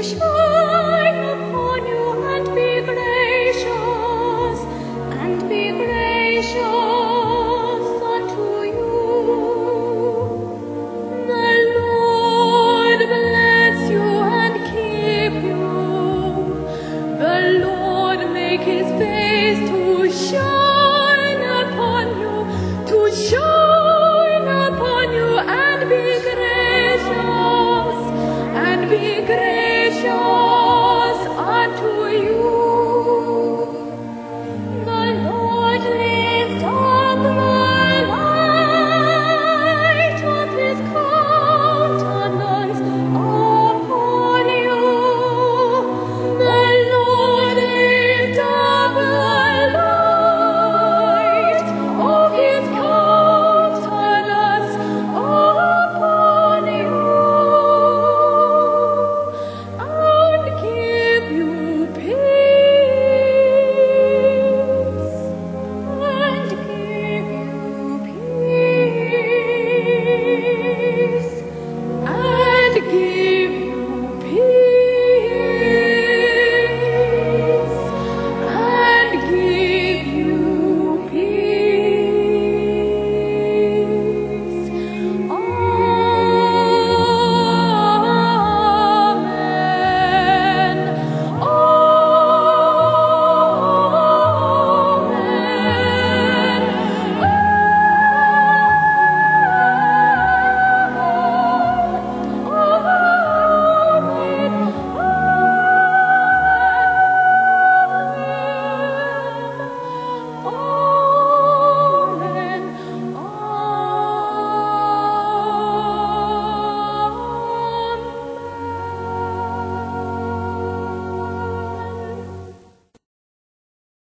shine upon you and be gracious unto you. The Lord bless you and keep you. The Lord make his face to shine upon you, and be gracious unto